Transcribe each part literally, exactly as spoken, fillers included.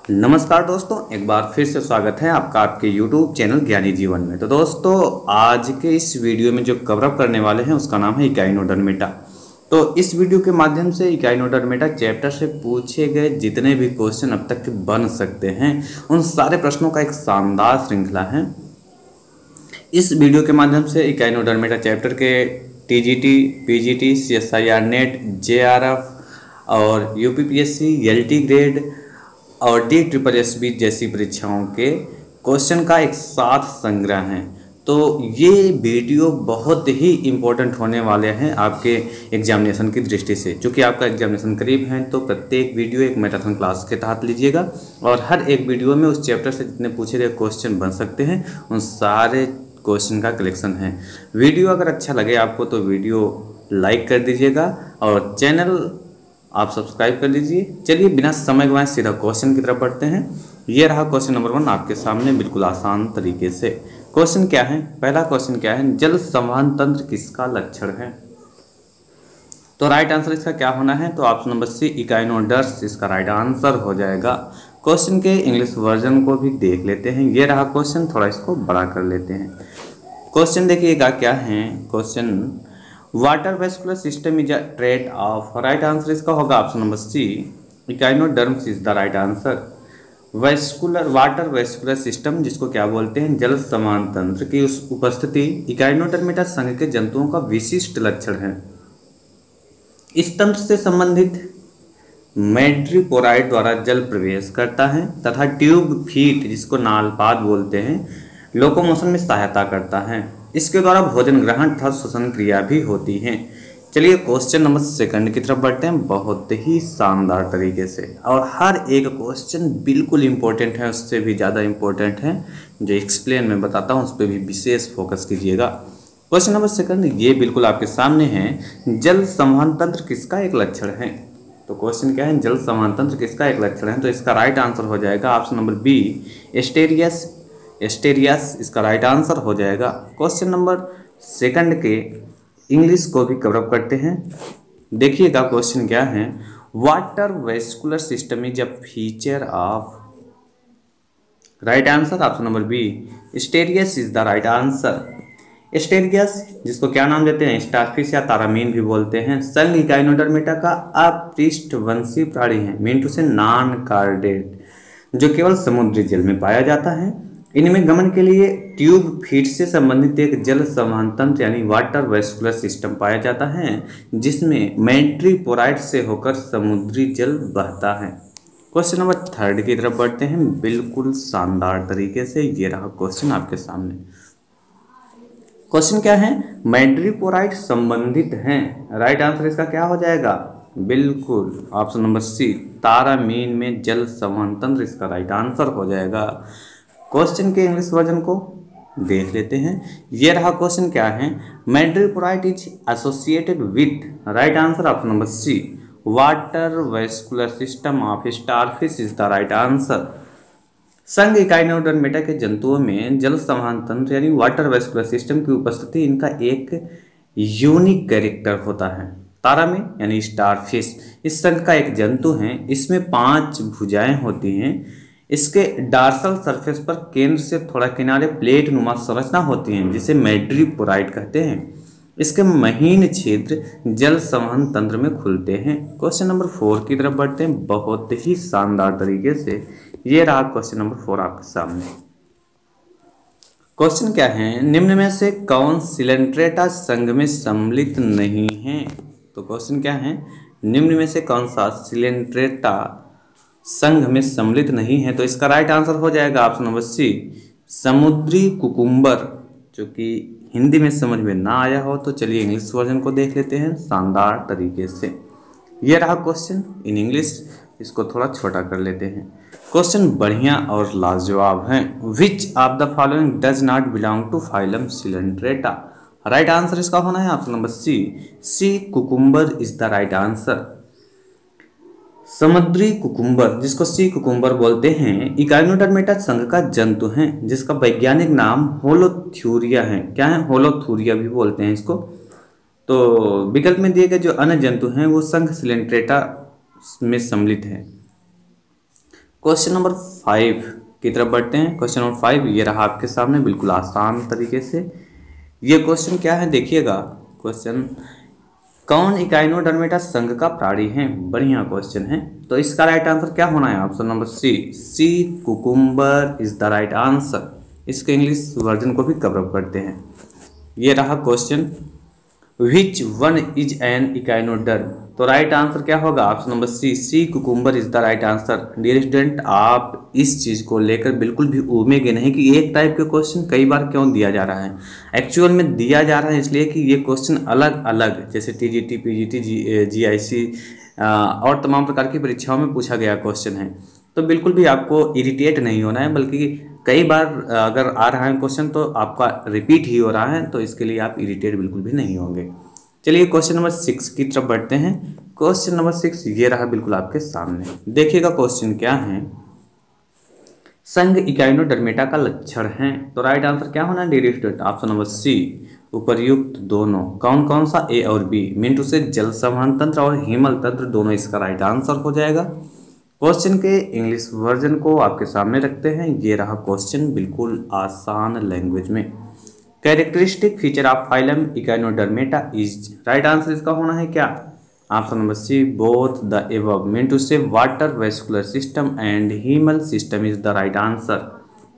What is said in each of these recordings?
नमस्कार दोस्तों, एक बार फिर से स्वागत है आपका आपके YouTube चैनल ज्ञानी जीवन में। तो दोस्तों, आज के इस वीडियो में जो कवर अप करने वाले हैं उसका नाम है इकाइनोडर्मेटा। तो इस वीडियो के माध्यम से इकाइनोडर्मेटा चैप्टर से पूछे गए जितने भी क्वेश्चन अब तक बन सकते हैं उन सारे प्रश्नों का एक शानदार श्रृंखला है। इस वीडियो के माध्यम से इकाइनोडर्मेटा चैप्टर के T G T, P G T, C S I R net, J R F और U P P S C, L T grade और डी ट्रिपल एस बी जैसी परीक्षाओं के क्वेश्चन का एक साथ संग्रह है। तो ये वीडियो बहुत ही इम्पोर्टेंट होने वाले हैं आपके एग्जामिनेशन की दृष्टि से। चूँकि आपका एग्जामिनेशन करीब है तो प्रत्येक वीडियो एक मैराथन क्लास के तहत लीजिएगा और हर एक वीडियो में उस चैप्टर से जितने पूछे गए क्वेश्चन बन सकते हैं उन सारे क्वेश्चन का कलेक्शन है। वीडियो अगर अच्छा लगे आपको तो वीडियो लाइक कर दीजिएगा और चैनल आप सब्सक्राइब कर लीजिए। चलिए बिना समय गवाए सीधा क्वेश्चन की तरफ बढ़ते हैं। ये रहा क्वेश्चन नंबर वन आपके सामने बिल्कुल आसान तरीके से। क्वेश्चन क्या है? पहला क्वेश्चन क्या है? जल संवहन तंत्र किसका लक्षण है? तो राइट आंसर इसका क्या होना है? तो ऑप्शन नंबर सी इकाइनोडर्स इसका राइट आंसर हो जाएगा। क्वेश्चन के इंग्लिश वर्जन को भी देख लेते हैं। ये रहा क्वेश्चन, थोड़ा इसको बड़ा कर लेते हैं। क्वेश्चन देखिएगा क्या है। Question water vascular system is a trait of, right answer इसका होगा option number C echinoderms is the right answer. Vascular water vascular system जिसको क्या बोलते हैं? जल संवहन तंत्र की उस उपस्थिति इकाइनोडर्मेटा संघ के जंतुओं का विशिष्ट लक्षण है। इस तंत्र से संबंधित मैट्रीपोराइड द्वारा जल प्रवेश करता है तथा ट्यूब फीट जिसको नालपाद बोलते हैं लोकोमोशन में सहायता करता है। इसके द्वारा भोजन ग्रहण तथा श्वसन क्रिया भी होती है। चलिए क्वेश्चन नंबर सेकंड की तरफ बढ़ते हैं बहुत ही शानदार तरीके से। और हर एक क्वेश्चन बिल्कुल इम्पोर्टेंट है, उससे भी ज़्यादा इम्पोर्टेंट है। जो एक्सप्लेन मैं बताता हूँ उस पर भी विशेष फोकस कीजिएगा। क्वेश्चन नंबर सेकंड ये बिल्कुल आपके सामने है। जल संवहन तंत्र किसका एक लक्षण है? तो क्वेश्चन क्या है? जल संवहन तंत्र किसका एक लक्षण है? तो इसका राइट आंसर हो जाएगा option number B Asterias Asterias इसका राइट आंसर हो जाएगा। क्वेश्चन नंबर सेकंड के इंग्लिश को भी कवर अप करते हैं। देखिएगा क्वेश्चन क्या है। Water vascular system is a feature of, right answer option number B Asterias is the right answer. Asterias जिसको क्या नाम देते हैं? स्टारफिश या तारामीन भी बोलते हैं। संघ इकाइनोडर्मेटा का अपृष्ठवंशी प्राणी है। Mean to say non chordate, जो केवल समुद्री जल में पाया जाता है। इनमें गमन के लिए ट्यूब फीट से संबंधित एक जल संवहन तंत्र यानी वाटर वेस्कुलर सिस्टम पाया जाता है जिसमें मैट्रीपोराइड से होकर समुद्री जल बहता है। क्वेश्चन नंबर थर्ड की तरफ बढ़ते हैं बिल्कुल शानदार तरीके से। ये रहा क्वेश्चन आपके सामने। क्वेश्चन क्या है? मैट्रीपोराइड संबंधित हैं। राइट आंसर इसका क्या हो जाएगा? बिल्कुल ऑप्शन नंबर सी तारामीन में जल संवहन तंत्र इसका राइट आंसर हो जाएगा। क्वेश्चन के इंग्लिश वर्जन को देख लेते हैं। ये रहा क्वेश्चन क्या है। Madreporite is associated with, right answer option number C water vascular system of starfish is the right answer. संघ इकाइनोडर्मेटा के जंतुओं में जल संवहन तंत्र यानी वाटर वेस्कुलर सिस्टम की उपस्थिति इनका एक यूनिक कैरेक्टर होता है। तारा में यानी स्टारफिश इस संघ का एक जंतु है। इसमें पांच भुजाएं होती हैं। इसके डार्सल सरफेस पर केंद्र से थोड़ा किनारे प्लेट नुमा संरचना होती है जिसे मैट्रीपोराइड कहते हैं। इसके महीन छिद्र जल संवहन तंत्र में खुलते हैं। क्वेश्चन नंबर फोर की तरफ बढ़ते हैं बहुत ही शानदार तरीके से। ये रहा क्वेश्चन नंबर फोर आपके सामने। क्वेश्चन क्या है? निम्न में से कौन सिलेंट्रेटा संघ में सम्मिलित नहीं है? तो क्वेश्चन क्या है? निम्न में से कौन सा सिलेंट्रेटा संघ में सम्मिलित नहीं है? तो इसका राइट आंसर हो जाएगा ऑप्शन नंबर सी समुद्री कुकुम्बर। जो कि हिंदी में समझ में ना आया हो तो चलिए इंग्लिश वर्जन को देख लेते हैं शानदार तरीके से। ये रहा क्वेश्चन इन इंग्लिश, इसको थोड़ा छोटा कर लेते हैं। क्वेश्चन बढ़िया और लाजवाब है। Which of the following does not belong to phylum Coelenterata? Right answer इसका होना है option number C sea cucumber is the right answer. समुद्री कुकुम्बर जिसको सी कुकुम्बर बोलते हैं इकाइनोडर्मेटा संघ का जंतु है जिसका वैज्ञानिक नाम होलोथ्यूरिया है। क्या है? होलोथ्यूरिया भी बोलते हैं इसको। तो विकल्प में दिए गए जो अन्य जंतु हैं वो संघ सिलेंट्रेटा में सम्मिलित है। क्वेश्चन नंबर फाइव की तरफ बढ़ते हैं। क्वेश्चन नंबर फाइव ये रहा आपके सामने बिल्कुल आसान तरीके से। ये क्वेश्चन क्या है देखिएगा। क्वेश्चन, कौन इकाइनोडर्मेटा संघ का प्राणी है? बढ़िया क्वेश्चन है। तो इसका राइट आंसर क्या होना है? Option number C, sea cucumber is the right answer. इसके इंग्लिश वर्जन को भी कवर अप करते हैं। ये रहा question, which one is an echinoderm. तो राइट आंसर क्या होगा? Option number C, sea cucumber is the right answer. Dear student, आप इस चीज़ को लेकर बिल्कुल भी उम्मीद नहीं कि एक टाइप के क्वेश्चन कई बार क्यों दिया जा रहा है। एक्चुअल में दिया जा रहा है इसलिए कि ये क्वेश्चन अलग अलग, जैसे टीजीटी, पीजीटी, जी जीआईसी और तमाम प्रकार की परीक्षाओं में पूछा गया क्वेश्चन है। तो बिल्कुल भी आपको इरिटेट नहीं होना है, बल्कि कई बार अगर आ रहा है क्वेश्चन तो आपका रिपीट ही हो रहा है, तो इसके लिए आप इरिटेट बिल्कुल भी नहीं होंगे। चलिए क्वेश्चन नंबर सिक्स की तरफ बढ़ते हैं। क्वेश्चन नंबर सिक्स ये रहा बिल्कुल आपके सामने। देखिएगा क्वेश्चन क्या है, संघ इकाइनोडर्मेटा का लक्षण है। तो राइट आंसर क्या होना है dear student? Option number C, उपर्युक्त दोनों। कौन कौन सा? ए और बी। मीन टू से जल संवहन तंत्र और हिमल तंत्र दोनों इसका राइट आंसर हो जाएगा। क्वेश्चन के इंग्लिश वर्जन को आपके सामने रखते हैं। ये रहा क्वेश्चन बिल्कुल आसान लैंग्वेज में। Characteristic feature of phylum Echinodermata is. Right answer इसका होना है क्या? Option number C, both the above. Mean to say water vascular system and haemal system is the right answer.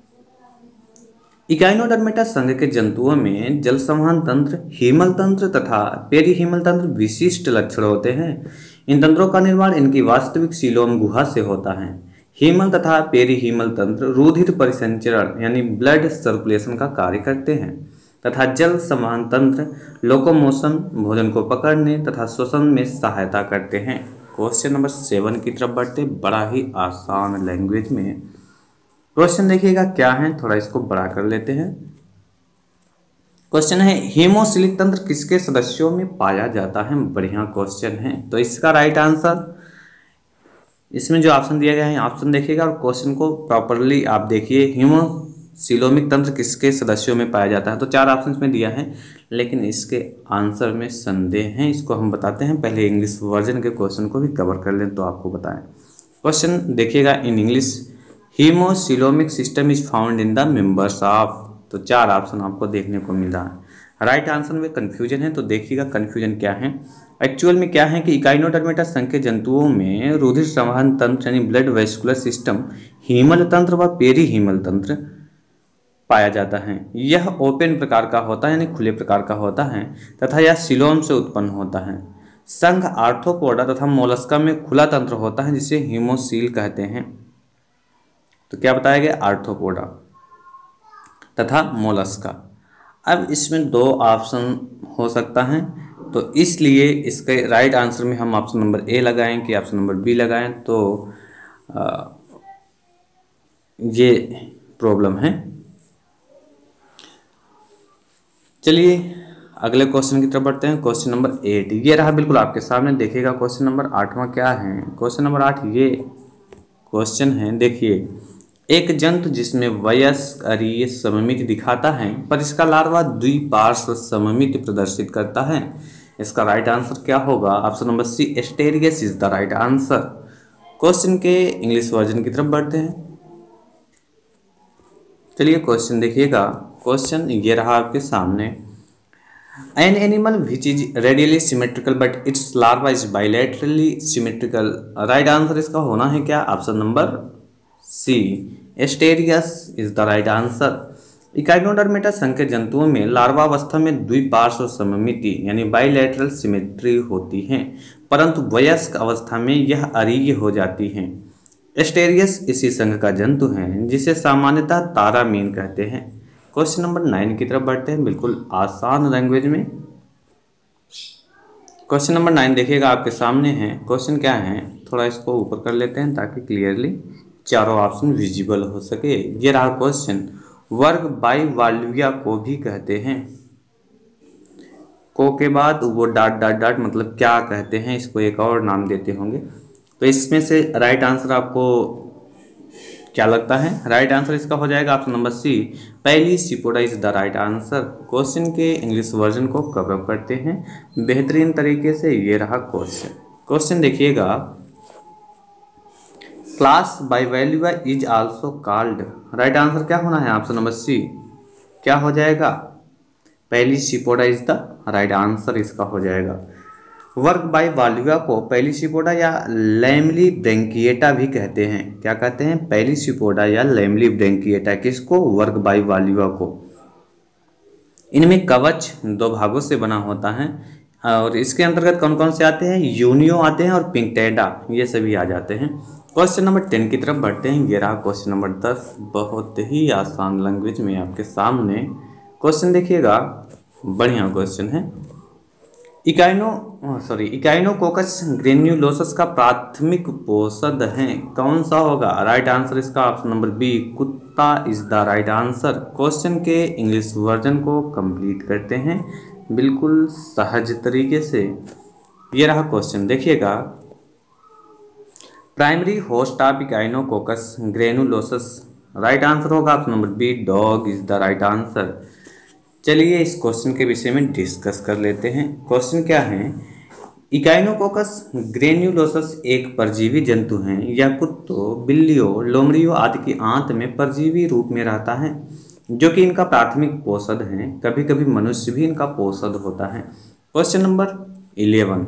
Echinodermata संघ के जंतुओं में जल संवहन तंत्र, हीमल तंत्र तथा पेरीहीमल तंत्र विशिष्ट लक्षण होते हैं। इन तंत्रों का निर्माण इनकी वास्तविक सीलोम गुहा से होता है। हीमल तथा पेरीहीमल तंत्र रुधिर परिसंचरण यानी ब्लड सर्कुलेशन का कार्य करते हैं तथा जल संवहन तंत्र लोकोमोशन, भोजन को पकड़ने तथा श्वसन में सहायता करते हैं। क्वेश्चन नंबर सेवन की तरफ बढ़ते, बड़ा ही आसान लैंग्वेज में क्वेश्चन देखिएगा क्या है, थोड़ा इसको बड़ा कर लेते हैं। क्वेश्चन है, हीमोसिलिक तंत्र किसके सदस्यों में पाया जाता है? बढ़िया क्वेश्चन है। तो इसका राइट आंसर, इसमें जो ऑप्शन दिया गया है ऑप्शन देखिएगा और क्वेश्चन को प्रॉपरली आप देखिए। हीमोसिलोमिक तंत्र किसके सदस्यों में पाया जाता है? तो चार ऑप्शन में दिया है, लेकिन इसके आंसर में संदेह है, इसको हम बताते हैं। पहले इंग्लिश वर्जन के क्वेश्चन को भी कवर कर लें तो आपको बताएं। क्वेश्चन देखिएगा in English, haemocoelomic system is found in the members of. तो चार ऑप्शन आपको देखने को मिल रहा है। राइट आंसर में कन्फ्यूजन है, तो देखिएगा कन्फ्यूजन क्या है। एक्चुअल में क्या है कि इकाइनोडर्मेटा संघ के जंतुओं में रुधिर संवहन तंत्र यानी ब्लड वेस्कुलर सिस्टम, हीमल तंत्र व पेरीहीमल तंत्र पाया जाता है। यह ओपन प्रकार का होता है यानी खुले प्रकार का होता है तथा यह सिलोम से उत्पन्न होता है। संघ आर्थ्रोपोडा तथा मोलस्का में खुला तंत्र होता है जिसे हीमोसील कहते हैं। तो क्या बताया गया? आर्थ्रोपोडा तथा मोलस्का। अब इसमें दो ऑप्शन हो सकता है, तो इसलिए इसके राइट आंसर में हम ऑप्शन नंबर ए लगाएं कि ऑप्शन नंबर बी लगाएं, तो आ, ये प्रॉब्लम है। चलिए अगले क्वेश्चन की तरफ बढ़ते हैं। क्वेश्चन नंबर एट ये रहा बिल्कुल आपके सामने। देखिएगा क्वेश्चन नंबर आठवां क्या है। क्वेश्चन नंबर आठ ये क्वेश्चन है, देखिए, एक जंतु जिसमें वयस्क अरीय सममिति दिखाता है पर इसका लार्वा द्विपार्श्व सममिति प्रदर्शित करता है। इसका राइट आंसर क्या होगा? Option number C, Asterias is the right answer. Question के इंग्लिश वर्जन की तरफ बढ़ते हैं। चलिए क्वेश्चन देखिएगा। क्वेश्चन ये रहा आपके सामने, an animal which is radially symmetrical but its larva is bilaterally symmetrical. Right answer इसका होना है क्या? Option number C, Asterias is the right answer. Echinodermata संघ के जंतुओं में लार्वावस्था में द्विपार्श्व सममिति यानी बाइलेटरल सिमेट्री होती है, परंतु वयस्क अवस्था में यह अरीय हो जाती है। एस्टेरियस इसी संघ का जंतु है जिसे सामान्यतः तारामीन कहते हैं। क्वेश्चन नंबर नाइन की तरफ बढ़ते हैं, बिल्कुल आसान लैंग्वेज में। क्वेश्चन नंबर नाइन देखिएगा आपके सामने है। क्वेश्चन क्या है, थोड़ा इसको ऊपर कर लेते हैं ताकि क्लियरली चारों ऑप्शन विजिबल हो सके। ये रहा क्वेश्चन, वर्ग बाइवाल्विया को भी कहते हैं। को के बाद वो डाट डाट डाट मतलब क्या कहते हैं, इसको एक और नाम देते होंगे। तो इसमें से राइट आंसर आपको क्या लगता है? राइट आंसर इसका हो जाएगा option number C, Pelecypoda is the right answer. Question के इंग्लिश वर्जन को कवर अप करते हैं बेहतरीन तरीके से। ये रहा क्वेश्चन। क्वेश्चन देखिएगा, class Bivalvia is also called. Right answer क्या होना है ऑप्शन नंबर सी, क्या हो जाएगा, Pelecypoda is the right answer इसका हो जाएगा। वर्क बाइवैल्यूआ को पैलीसिपोडा या लैमली ब्रैंकिएटा भी कहते हैं। क्या कहते हैं, पैलीसिपोडा या लैमली ब्रैंकिएटा, किसको, वर्क बाइवैल्यूआ को। इनमें कवच दो भागों से बना होता है और इसके अंतर्गत कौन कौन से आते हैं, यूनियो आते हैं और पिंकटेडा, ये सभी आ जाते हैं। क्वेश्चन नंबर टेन की तरफ बढ़ते हैं। ये रहा क्वेश्चन नंबर दस, बहुत ही आसान लैंग्वेज में आपके सामने क्वेश्चन देखिएगा, बढ़िया क्वेश्चन है। इकाइनो सॉरी इकाइनोकोकस ग्रेन्युलोसस का प्राथमिक पोषक है, कौन सा होगा, राइट आंसर इसका ऑप्शन नंबर बी, कुत्ता is the right answer. Question के इंग्लिश वर्जन को कंप्लीट करते हैं बिल्कुल सहज तरीके से। ये रहा क्वेश्चन देखिएगा, primary host of Echinococcus granulosus, right answer होगा option number B, dog is the right answer. चलिए इस क्वेश्चन के विषय में डिस्कस कर लेते हैं। क्वेश्चन क्या है, इकाइनोकोकस ग्रेन्युलोसस एक परजीवी जंतु हैं यह कुत्तों, बिल्लियों, लोमड़ियों आदि की आंत में परजीवी रूप में रहता है जो कि इनका प्राथमिक पोषक है। कभी कभी मनुष्य भी इनका पोषक होता है। क्वेश्चन नंबर इलेवन,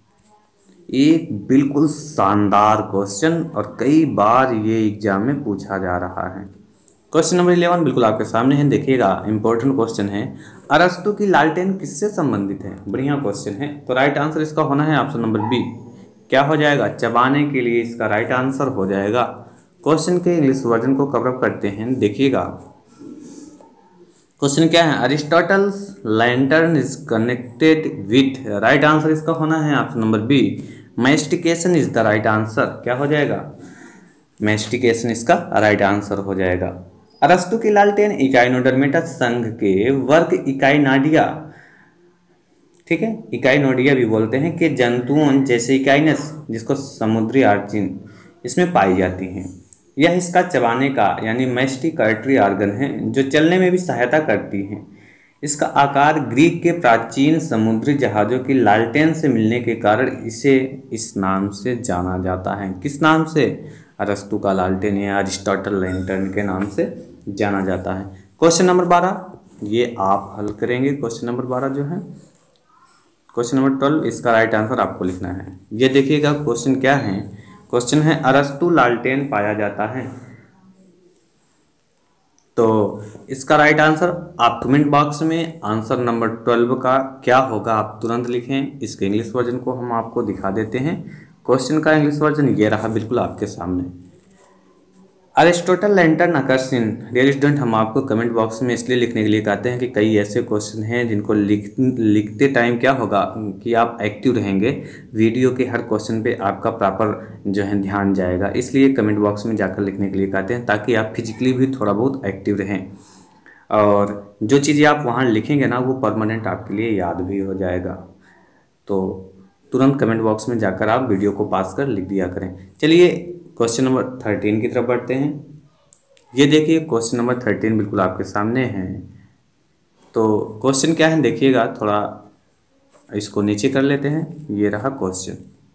एक बिल्कुल शानदार क्वेश्चन और कई बार ये एग्जाम में पूछा जा रहा है। क्वेश्चन नंबर इलेवन बिल्कुल आपके सामने है, देखिएगा इंपॉर्टेंट क्वेश्चन है। अरस्तु की लालटेन किससे संबंधित है, बढ़िया क्वेश्चन है। तो राइट आंसर इसका होना है ऑप्शन नंबर बी, क्या हो जाएगा, चबाने के लिए इसका राइट आंसर हो जाएगा। क्वेश्चन के इंग्लिश वर्जन को कवर अप करते हैं, देखिएगा क्वेश्चन क्या है, Aristotle's lantern is connected with, right answer इसका होना है option number B, mastication is the right answer. क्या हो जाएगा, मैस्टिकेशन इसका राइट आंसर हो जाएगा। अरस्तु की लालटेन इकाइनोडर्मेटा संघ के वर्ग इकाइनाडिया, ठीक है, इकाइनोडिया भी बोलते हैं, कि जंतुओं जैसे इकाइनस, जिसको समुद्री आर्चिन, इसमें पाई जाती हैं। यह इसका चबाने का यानी मैस्टिकेटरी ऑर्गन है जो चलने में भी सहायता करती है। इसका आकार ग्रीक के प्राचीन समुद्री जहाज़ों की लालटेन से मिलने के कारण इसे इस नाम से जाना जाता है। किस नाम से, अरस्तु का लालटेन या अरिस्टोटल लैंटर्न के नाम से जाना जाता है। क्वेश्चन नंबर बारह, ये आप हल करेंगे। क्वेश्चन नंबर बारह जो है, क्वेश्चन नंबर ट्वेल्व इसका राइट आंसर आपको लिखना है। ये देखिएगा क्वेश्चन क्या है, क्वेश्चन है अरस्तु लालटेन पाया जाता है, तो इसका राइट आंसर आप कमेंट बॉक्स में आंसर नंबर ट्वेल्व का क्या होगा आप तुरंत लिखें। इसके इंग्लिश वर्जन को हम आपको दिखा देते हैं। क्वेश्चन का इंग्लिश वर्जन ये रहा बिल्कुल आपके सामने, Aristotle lantern occurs in, dear student हम आपको कमेंट बॉक्स में इसलिए लिखने के लिए कहते हैं कि कई ऐसे क्वेश्चन हैं जिनको लिख लिखते टाइम क्या होगा कि आप एक्टिव रहेंगे, वीडियो के हर क्वेश्चन पे आपका प्रॉपर जो है ध्यान जाएगा, इसलिए कमेंट बॉक्स में जाकर लिखने के लिए कहते हैं ताकि आप फिजिकली भी थोड़ा बहुत एक्टिव रहें और जो चीज़ें आप वहाँ लिखेंगे ना वो परमानेंट आपके लिए याद भी हो जाएगा। तो तुरंत कमेंट बॉक्स में जाकर आप वीडियो को पास कर लिख दिया करें। चलिए क्वेश्चन नंबर थर्टीन की तरफ बढ़ते हैं। ये देखिए क्वेश्चन नंबर थर्टीन बिल्कुल आपके सामने है। तो क्वेश्चन क्या है देखिएगा, थोड़ा इसको नीचे कर लेते हैं। ये रहा क्वेश्चन,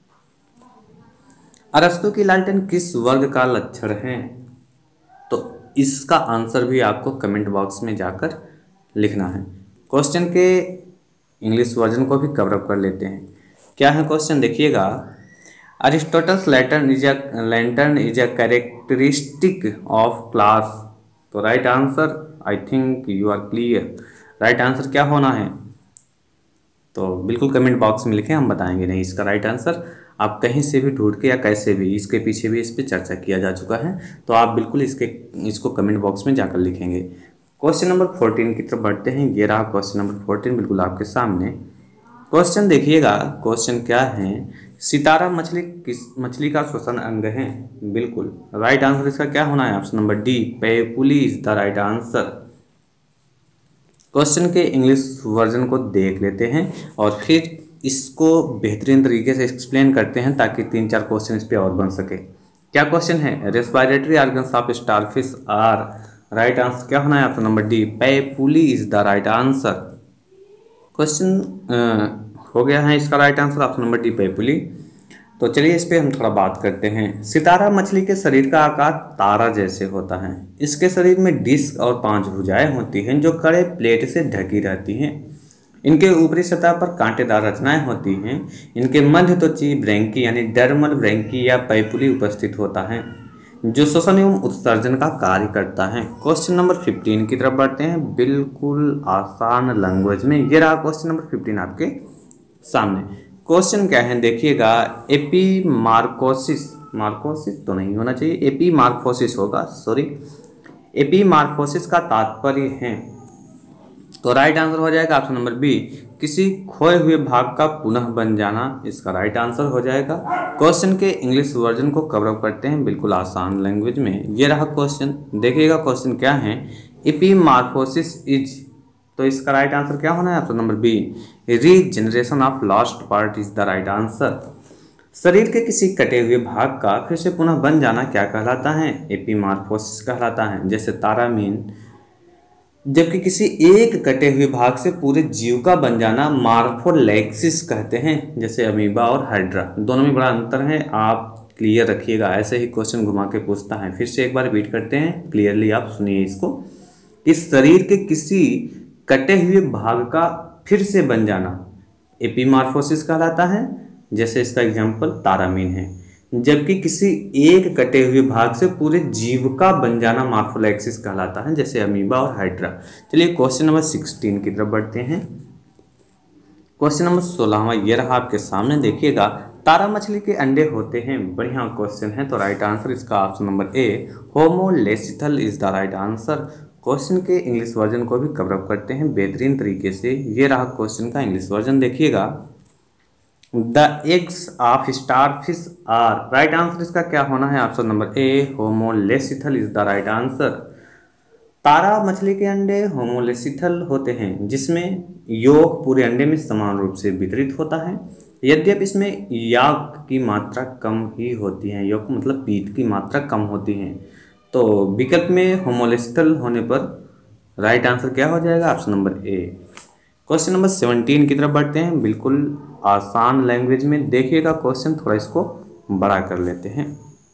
अरस्तु की लालटेन किस वर्ग का लक्षण है, तो इसका आंसर भी आपको कमेंट बॉक्स में जाकर लिखना है। क्वेश्चन के इंग्लिश वर्जन को भी कवर अप कर लेते हैं। क्या है क्वेश्चन देखिएगा, Aristotle's lantern is a lantern is a characteristic of class, तो right answer I think you are clear, right answer क्या होना है, तो बिल्कुल कमेंट बॉक्स में लिखें, हम बताएंगे नहीं इसका राइट आंसर। आप कहीं से भी ढूंढ के या कैसे भी, इसके पीछे भी इस पर चर्चा किया जा चुका है, तो आप बिल्कुल इसके इसको कमेंट बॉक्स में जाकर लिखेंगे। क्वेश्चन नंबर फोर्टीन की तरफ बढ़ते हैं। ये रहा क्वेश्चन नंबर फोर्टीन बिल्कुल आपके सामने। क्वेश्चन देखिएगा, क्वेश्चन क्या है, सितारा मछली किस मछली का श्वसन अंग है, बिल्कुल राइट आंसर इसका क्या होना है, option number D, papulae is the right answer. Question के इंग्लिश वर्जन को देख लेते हैं और फिर इसको बेहतरीन तरीके से एक्सप्लेन करते हैं ताकि तीन चार क्वेश्चन इस पर और बन सके। क्या क्वेश्चन है, respiratory organs of starfish are, right answer क्या होना है, option number D, papulae is the right answer. Question हो गया है, इसका right answer option number D papulae. तो चलिए इस पे हम थोड़ा बात करते हैं। सितारा मछली के शरीर का आकार तारा जैसे होता है। इसके शरीर में डिस्क और पांच भुजाएं होती हैं जो कड़े प्लेट से ढकी रहती हैं। इनके ऊपरी सतह पर कांटेदार रचनाएं होती हैं। इनके मध्य त्वची ब्रैंकी यानी डर्मल ब्रैंकी या पैपुली उपस्थित होता है जो श्वसन एवं उत्सर्जन का कार्य करता है। क्वेश्चन नंबर फिफ्टीन की तरफ बढ़ते हैं, बिल्कुल आसान लैंग्वेज में। ये रहा क्वेश्चन नंबर फिफ्टीन आपके सामने। क्वेश्चन क्या है देखिएगा, एपीमार्कोसिस, मार्कोसिस तो नहीं होना चाहिए, एपीमार्कोसिस होगा, सॉरी। एपीमार्कोसिस का तात्पर्य है, तो राइट आंसर हो जाएगा ऑप्शन नंबर बी, किसी खोए हुए भाग का पुनः बन जाना, इसका राइट आंसर हो जाएगा। क्वेश्चन के इंग्लिश वर्जन को कवर अप करते हैं बिल्कुल आसान लैंग्वेज में। ये रहा क्वेश्चन, देखिएगा क्वेश्चन क्या है, एपीमार्कोसिस इज, तो इसका राइट आंसर क्या होना है option number B, regeneration of lost part is the right answer. शरीर के किसी कटे हुए भाग का फिर से पुनः बन जाना क्या कहलाता है, एपीमार्कोसिस कहलाता है। जैसे तारामीन, जबकि किसी एक कटे हुए भाग से पूरे जीव का बन जाना मार्फोलेक्सिस कहते हैं। जैसे अमीबा और हाइड्रा, दोनों में बड़ा अंतर है, आप क्लियर रखिएगा, ऐसे ही क्वेश्चन घुमा के पूछता है। फिर से एक बार रिपीट करते हैं, क्लियरली आप सुनिए इसको। इस शरीर के किसी कटे हुए भाग का फिर से बन जाना एपीमार्फोसिस कहलाता है। जैसे इसका एग्जाम्पल तारामीन है। जबकि किसी एक कटे हुए भाग से पूरे जीव का बन जाना मार्फोलेक्सिस कहलाता है, जैसे अमीबा और हाइड्रा। चलिए क्वेश्चन नंबर सिक्सटीन की तरफ बढ़ते हैं। क्वेश्चन नंबर सोलहवा ये रहा आपके सामने, देखिएगा, तारा मछली के अंडे होते हैं, बढ़िया क्वेश्चन है, तो राइट आंसर इसका option number A, homolecithal is the right answer. Question के इंग्लिश वर्जन को भी कवर अप करते हैं बेहतरीन तरीके से। ये रहा क्वेश्चन का इंग्लिश वर्जन, देखिएगा, the eggs of starfish are, right answer इसका क्या होना है option number A, homolecithal is the right answer. तारा मछली के अंडे होमोलेसिथल होते हैं, जिसमें यौक पूरे अंडे में समान रूप से वितरित होता है। यद्यपि इसमें याक की मात्रा कम ही होती है, यौक मतलब पीत की मात्रा कम होती है। तो विकल्प में होमोलेसिथल होने पर राइट आंसर क्या हो जाएगा option number A. Question number seventeen की तरफ बढ़ते हैं, बिल्कुल आसान लैंग्वेज में। देखिएगा क्वेश्चन, थोड़ा इसको बड़ा कर लेते हैं।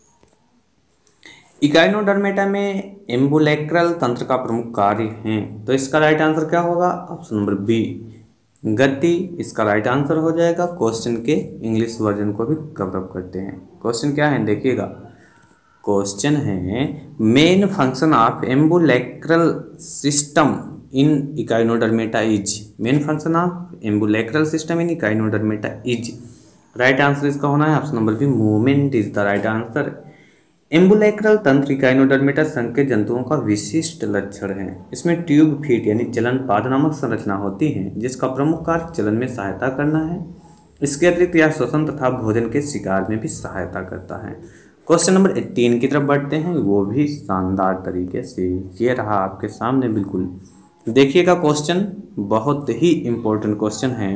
इकाइनोडर्मेटा में एम्बुलेक्रल तंत्र का प्रमुख कार्य है, तो इसका राइट आंसर क्या होगा ऑप्शन नंबर बी, गति, इसका राइट आंसर हो जाएगा। क्वेश्चन के इंग्लिश वर्जन को भी कवर अप करते हैं। क्वेश्चन क्या है देखिएगा, क्वेश्चन है, main function of ambulacral system in Echinodermata is, main function of ambulacral system in Echinodermata is, right answer इसका होना है option number B, movement is the right answer. Ambulacral तंत्र इकाइनोडर्मेटा संघ के जंतुओं का विशिष्ट लक्षण है। इसमें ट्यूब फीट यानी चलन पाद नामक संरचना होती है, जिसका प्रमुख कार्य चलन में सहायता करना है। इसके अतिरिक्त यह श्वसन तथा भोजन के शिकार में भी सहायता करता है। क्वेश्चन नंबर एटीन की तरफ बढ़ते हैं, वो भी शानदार तरीके से। ये रहा आपके सामने, बिल्कुल देखिएगा क्वेश्चन, बहुत ही इंपॉर्टेंट क्वेश्चन है।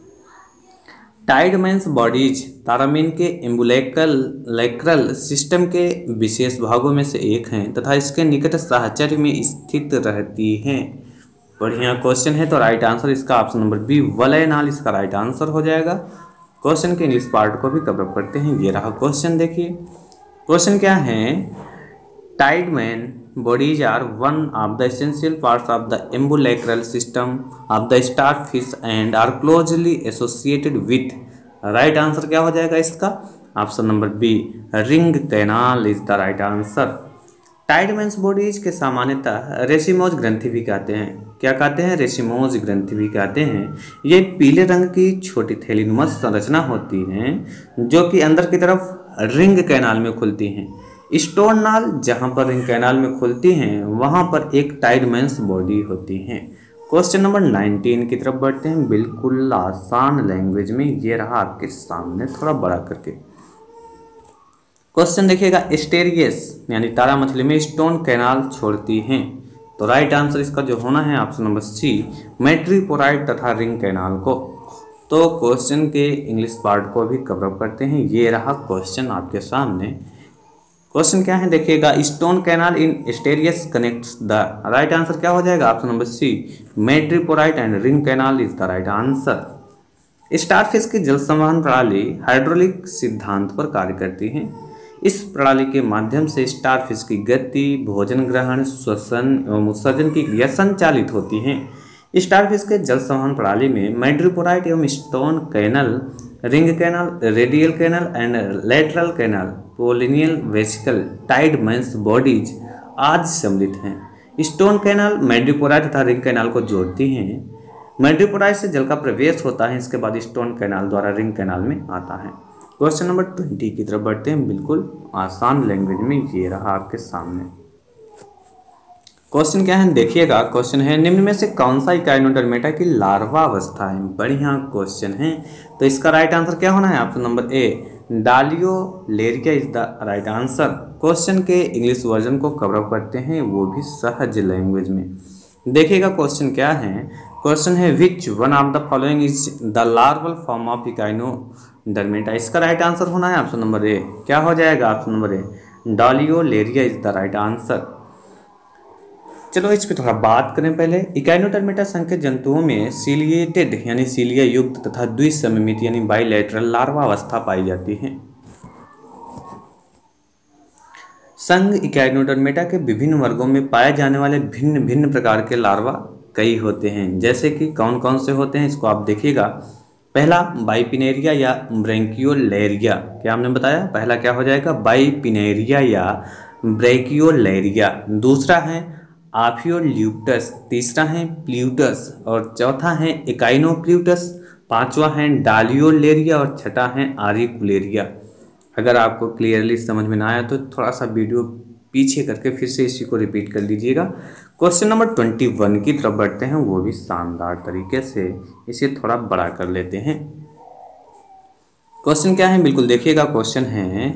टाइडमैन्स बॉडीज तारामीन के एम्बुलेक्रल सिस्टम के विशेष भागों में से एक हैं तथा इसके निकट साहचर्य में स्थित रहती हैं। बढ़िया क्वेश्चन है, तो राइट आंसर इसका ऑप्शन नंबर बी, वलयनाल, इसका राइट आंसर हो जाएगा। क्वेश्चन के इंग्लिश पार्ट को भी कवर अप करते हैं। ये रहा क्वेश्चन, देखिए क्वेश्चन क्या है, Tiedemann bodies are one of the essential parts of the ambulacral system of the starfish and are closely associated with, right answer क्या हो जाएगा इसका option number B, ring canal is the right answer. Tiedemann's bodies के सामान्यतः racemose ग्रंथि भी कहते हैं। क्या कहते हैं, रेसिमोज ग्रंथि भी कहते हैं। ये पीले रंग की छोटी थैलीनुमा संरचना होती हैं जो कि अंदर की तरफ रिंग कैनाल में खुलती हैं। स्टोन नाल जहां पर रिंग कैनाल में खुलती हैं वहां पर एक टाइडमैन्स बॉडी होती है। क्वेश्चन नंबर नाइनटीन की तरफ बढ़ते हैं, बिल्कुल आसान लैंग्वेज में। ये रहा आपके सामने, थोड़ा बड़ा करके क्वेश्चन देखिएगा, एस्टेरियस यानी तारा मछली में स्टोन कैनाल छोड़ती हैं, तो राइट आंसर इसका जो होना है ऑप्शन नंबर सी, मैट्रीपोराइड तथा रिंग कैनाल को। तो क्वेश्चन के इंग्लिश पार्ट को भी कवर अप करते हैं। ये रहा क्वेश्चन आपके सामने। क्वेश्चन क्या है देखिएगा, stone canal in Asterias connects the, right answer क्या हो जाएगा option number C, madreporite and ring canal is the right answer. Starfish की जल संवहन प्रणाली हाइड्रोलिक सिद्धांत पर कार्य करती है। इस प्रणाली के माध्यम से स्टारफिश की गति, भोजन ग्रहण, श्वसन एवं उत्सर्जन की क्रिया संचालित होती है। स्टारफिश के जल संवहन प्रणाली में मैड्रिपोराइट एवं stone canal, ring canal, radial canal and lateral canal, Polian vesicle, Tiedemann's bodies आदि सम्मिलित हैं। स्टोन कैनल मैड्रिपोराइट तथा रिंग कैनाल को जोड़ती हैं। मैड्रिपोराइट से जल का प्रवेश होता है, इसके बाद स्टोन कैनाल द्वारा रिंग कैनाल में आता है। क्वेश्चन नंबर ट्वेंटी की तरफ बढ़ते हैं, बिल्कुल आसान लैंग्वेज में। ये रहा आपके सामने क्वेश्चन। क्या है देखिएगा, क्वेश्चन है निम्न में से कौन सा इकाइनोडर्मेटा की लार्वा अवस्था है। बढ़िया क्वेश्चन है, तो इसका राइट आंसर क्या होना है? Option number A doliolaria is the right answer. Question के इंग्लिश वर्जन को कवर अप करते हैं, वो भी सहज लैंग्वेज में। देखिएगा क्वेश्चन क्या है, क्वेश्चन है which one of the following is the larval form of Echinodermata. इसका राइट आंसर होना है ऑप्शन नंबर ए। क्या हो जाएगा? Option number A doliolaria is the right answer. चलो इस पे थोड़ा बात करें पहले। इकाइनोडर्मेटा संघ के जंतुओं में सीलिएटेड यानी सीलिया युक्त तथा द्विसममित यानी बाइलेटरल लार्वा अवस्था पाई जाती है। संघ इकाइनोडर्मेटा के विभिन्न वर्गों में पाए जाने वाले भिन्न भिन्न प्रकार के लार्वा कई होते हैं। जैसे कि कौन कौन से होते हैं इसको आप देखिएगा। पहला बाइपिनेरिया या ब्रैंकियोलेरिया। क्या हमने बताया? पहला क्या हो जाएगा? बाइपिनेरिया या ब्रैंकियोलेरिया। दूसरा है आफियोल्यूटस, तीसरा है प्ल्यूटस और चौथा है इकाइनोप्ल्यूटस, पांचवा है डालियोलेरिया और छठा है आरिकुलेरिया। अगर आपको क्लियरली समझ में ना आया तो थोड़ा सा वीडियो पीछे करके फिर से इसी को रिपीट कर लीजिएगा। क्वेश्चन नंबर ट्वेंटी वन की तरफ बढ़ते हैं, वो भी शानदार तरीके से इसे थोड़ा बड़ा कर लेते हैं। क्वेश्चन क्या है बिल्कुल देखिएगा। क्वेश्चन है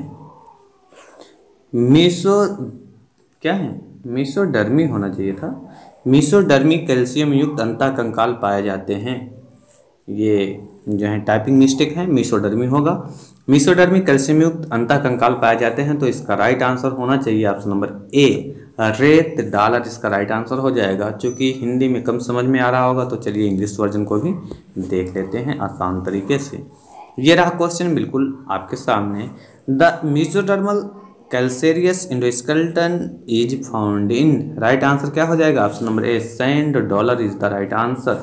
मीसो क्या है मीसोडर्मी होना चाहिए था। मीसोडर्मी कैल्शियम युक्त अंतःकंकाल पाए जाते हैं। ये जो है टाइपिंग मिस्टेक है, मीसोडर्मी होगा। मीसोडर्मी कैल्शियम युक्त अंतःकंकाल पाए जाते हैं, तो इसका राइट आंसर होना चाहिए ऑप्शन नंबर ए रेत डालर। इसका राइट आंसर हो जाएगा। चूंकि हिंदी में कम समझ में आ रहा होगा तो चलिए इंग्लिश वर्जन को भी देख लेते हैं आसान तरीके से। ये रहा क्वेश्चन बिल्कुल आपके सामने। The mesodermal calcareous endoskeleton is found in. Right answer क्या हो जाएगा? Option number A sand dollar is the right answer.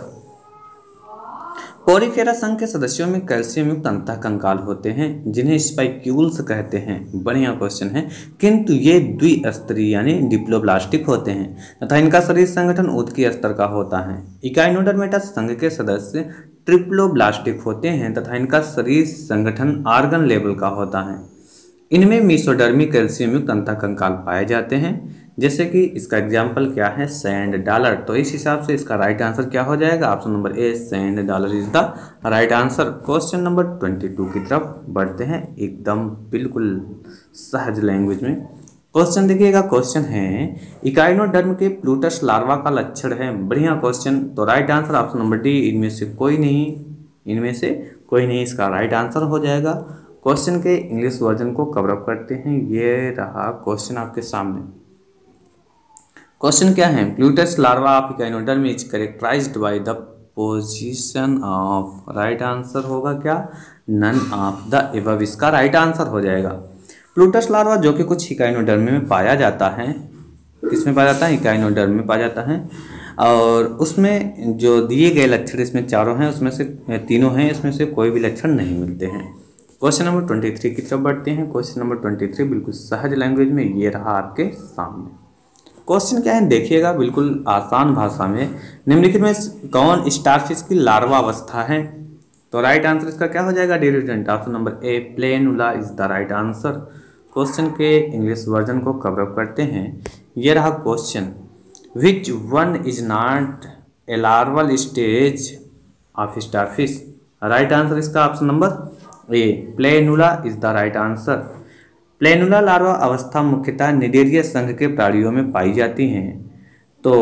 Porifera संघ के सदस्यों में कैल्शियम युक्त अंतःकंकाल होते हैं जिन्हें स्पाइक्यूल्स कहते हैं। बढ़िया क्वेश्चन है, किंतु ये द्विस्तरीय यानी डिप्लोब्लास्टिक होते हैं तथा इनका शरीर संगठन ऊतकीय स्तर का होता है। इकाइनोडर्मेटा संघ के सदस्य ट्रिप्लोब्लास्टिक होते हैं तथा इनका शरीर संगठन आर्गन लेवल का होता है। इनमें मीसोडर्मी कैल्शियम युक्त अंतःकंकाल पाए जाते हैं, जैसे कि इसका एग्जाम्पल क्या है? Sand dollar. तो इस हिसाब से इसका राइट आंसर क्या हो जाएगा? Option number A sand dollar is the right answer. Question number twenty two की तरफ बढ़ते हैं, एकदम बिल्कुल सहज लैंग्वेज में। क्वेश्चन देखिएगा, क्वेश्चन है इकाइनोडर्म के प्लूटस लार्वा का लक्षण है। बढ़िया क्वेश्चन। तो right answer option number D इनमें से कोई नहीं, इनमें से कोई नहीं इसका राइट आंसर हो जाएगा। क्वेश्चन के इंग्लिश वर्जन को कवर अप करते हैं। ये रहा क्वेश्चन आपके सामने। क्वेश्चन क्या है? Pluteus larva of echinoderm is characterised by the position of. Right answer होगा क्या? None of the above. इसका राइट आंसर हो जाएगा। प्लूटस लार्वा जो कि कुछ इकाइनोडर्म में पाया जाता है, किसमें पाया जाता है? इकाइनोडर्म में पाया जाता है। और उसमें जो दिए गए लक्षण इसमें चारों हैं, उसमें से तीनों हैं, इसमें से कोई भी लक्षण नहीं मिलते हैं। क्वेश्चन नंबर ट्वेंटी थ्री की तरफ बढ़ते हैं। क्वेश्चन नंबर ट्वेंटी थ्री बिल्कुल सहज लैंग्वेज में ये रहा आपके सामने। क्वेश्चन क्या है देखिएगा, बिल्कुल आसान भाषा में। निम्नलिखित में कौन स्टारफिश की लार्वा अवस्था है? तो राइट आंसर इसका क्या हो जाएगा? डिरिडेंट। Option number A planula is the right answer. Question के इंग्लिश वर्जन को कवर अप करते हैं। ये रहा question, which one is not a larval stage of starfish. Right answer इसका option number A planula is the right answer. Planula larva अवस्था मुख्यतः Cnidaria संघ के प्राणियों में पाई जाती हैं। तो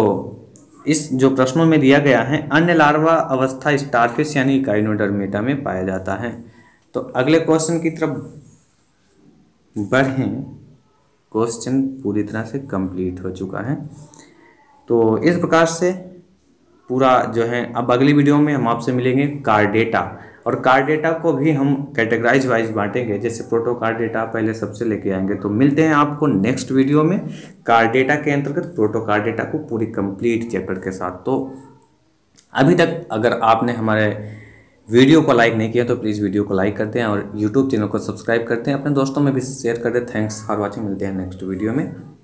इस जो प्रश्नों में दिया गया है, अन्य लार्वा अवस्था स्टारफिश यानी इकाइनोडर्मेटा में पाया जाता है। तो अगले क्वेश्चन की तरफ बढ़ें। क्वेश्चन पूरी तरह से कंप्लीट हो चुका है। तो इस प्रकार से पूरा जो है, अब अगली वीडियो में हम आपसे मिलेंगे कार्डेटा, और कार्ड डेटा को भी हम कैटेगराइज वाइज बांटेंगे, जैसे प्रोटो कार्ड डेटा पहले सबसे लेके आएंगे। तो मिलते हैं आपको नेक्स्ट वीडियो में कार्ड डेटा के अंतर्गत प्रोटो कार्ड डेटा को पूरी कंप्लीट चैप्टर के साथ। तो अभी तक अगर आपने हमारे वीडियो को लाइक नहीं किया तो प्लीज़ वीडियो को लाइक करते हैं और यूट्यूब चैनल को सब्सक्राइब करते हैं, अपने दोस्तों में भी शेयर कर दें। थैंक्स फॉर वॉचिंग, मिलते हैं नेक्स्ट वीडियो में।